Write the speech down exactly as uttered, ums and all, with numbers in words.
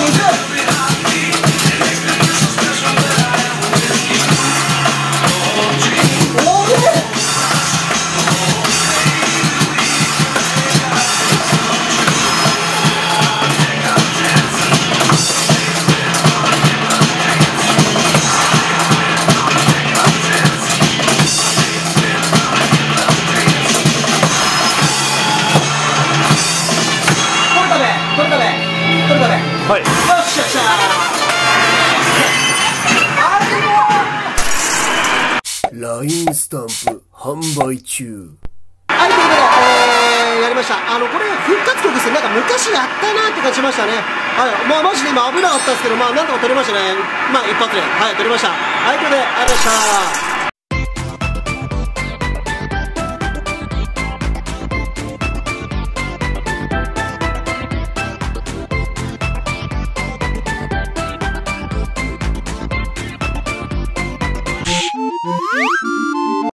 はい。よっしゃっしゃー。 ライン スタンプ販売中。 はい、ということで、えー、やりました。あの、これ、復活曲ですね。なんか昔やったなって感じしましたね。はい。まあ、マジで今危なかったんですけど、まあ、なんとか取れましたね。まあ、一発で。はい、取れました。はい、ということで、ありがとうございました。